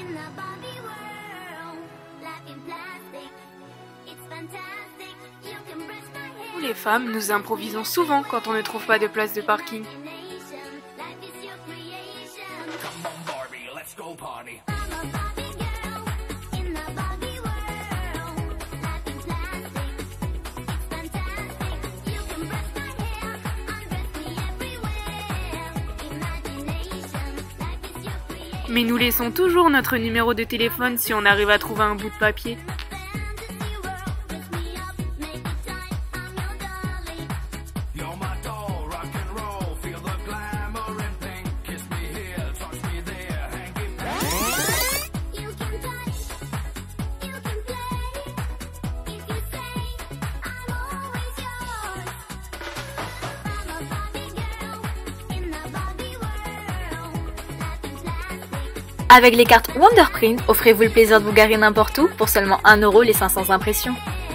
Nous les femmes, nous improvisons souvent quand on ne trouve pas de place de parking. Mais nous laissons toujours notre numéro de téléphone si on arrive à trouver un bout de papier. Avec les cartes Wonderprint, offrez-vous le plaisir de vous garer n'importe où pour seulement 1 € les 500 impressions.